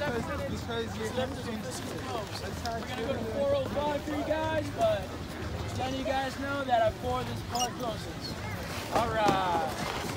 because your lifters are physically close. We're going to go to 405 for you guys, but just letting you guys know that I bore this blood process. All right.